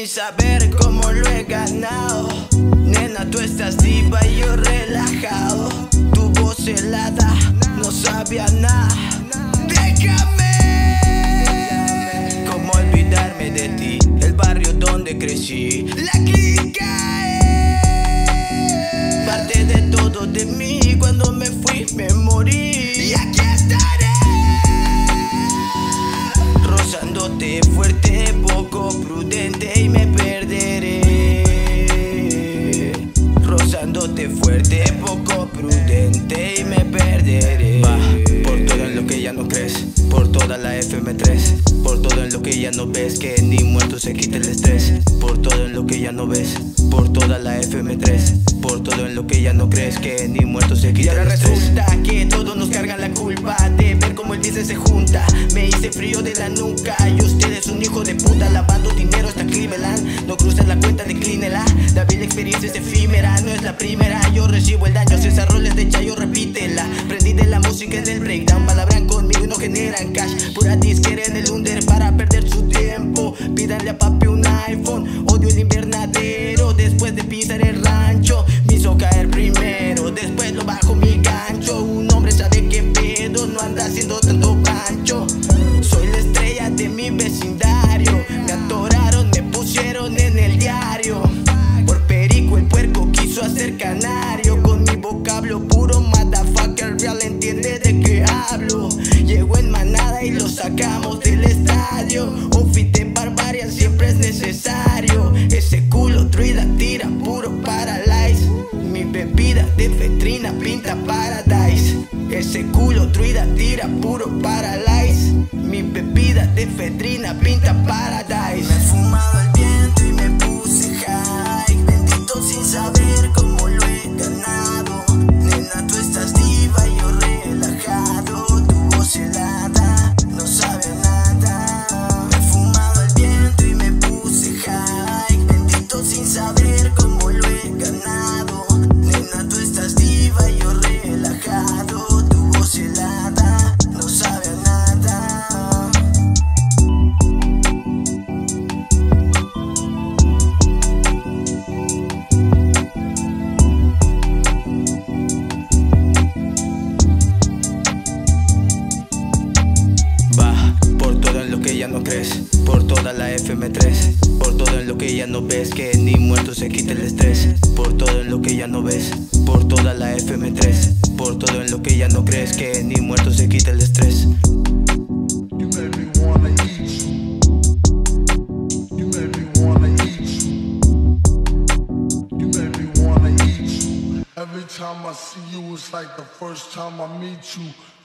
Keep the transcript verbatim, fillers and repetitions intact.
sin saber cómo lo he ganado. Nena, tú estás diva y yo relajado. Tu voz helada no sabía nada. Déjame. ¿Cómo olvidarme de ti? El barrio donde crecí, la clínica es parte de todo de mí. Cuando me fui me morí y aquí estaré, rozándote fuerte, poco prudente y me perderé. Rozándote fuerte, poco prudente y me perderé. Va, por todo en lo que ya no crees, por toda la F M tres, por todo en lo que ya no ves, que ni muerto se quita el estrés. Por todo en lo que ya no ves, por toda la F M tres, por todo en lo que ya no crees, que ni muerto se quita el estrés. Y ahora resulta que todos nos cargan la culpa de ver cómo el business se junta. Me hice frío de la nuca y usted es un hijo de puta, lavando dinero hasta Cleveland. No cruzas la cuenta, declínela. La vida experiencia es efímera, no es la primera. Yo recibo el daño, César roles de chayo, repítela. Prendí de la música en el breakdown, palabran conmigo y no generan cash. Pura disquera en el under para perder su tiempo. Pídanle a papi un iPhone, odio el invernadero. Después de pisar el rancho, me hizo caer primero, después lo bajo mi gancho. Un hombre sabe qué pedo, no anda haciendo tanto pancho. Soy la estrella de mi vecindario. Me atoraron, me pusieron en el diario. Por perico el puerco quiso hacer canario. Con mi vocablo puro, motherfucker real entiende de qué hablo. Llegó en manada y lo sacamos del estadio. Un fit de barbarie siempre es necesario. Ese culo druida tira puro paralyze. Mi bebida de efedrina pinta paradise. Ese culo druida tira puro paralyze. Mi bebida de efedrina pinta paradise. Me he fumado el viento y me puse high. Bendito sin saber cómo lo he ganado. Nena, tú estás diva y yo relajado. Tu voz helada no sabe a nada. Me he fumado el viento y me puse high. Bendito sin saber cómo lo he ganado. Nena, tú estás diva y yo relajado. Tu voz helada no sabe a nada. Ya no crees, por toda la F M tres, por todo en lo que ya no ves, que ni muerto se quita el estrés. Por todo en lo que ya no ves, por toda la F M tres, por todo en lo que ya no crees, que ni muerto se quita el estrés. You made me wanna eat you. You made me wanna eat you. You made me wanna eat you. Every time I see you, it's like the first time I meet you.